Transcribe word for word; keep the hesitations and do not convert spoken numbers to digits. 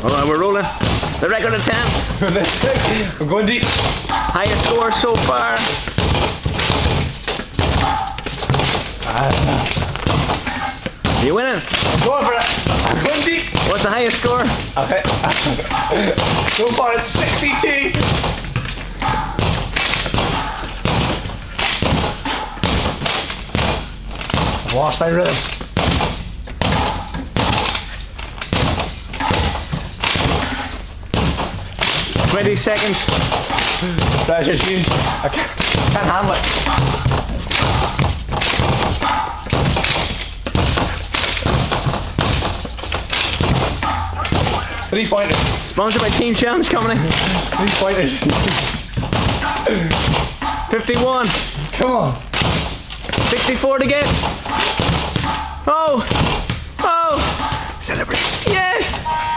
Alright, we're rolling. The record attempt. I'm going deep. Highest score so far. Uh, You winning? I'm going for it. I'm going deep. What's the highest score? Okay. So far it's sixty-two. I've lost my rhythm. twenty seconds. Pressure's huge. I can't, can't handle it. Three pointers. Sponsored by Team Challenge Company. Three pointers. fifty-one. Come on. sixty-four to get. Oh! Oh! Celebrate. Yes!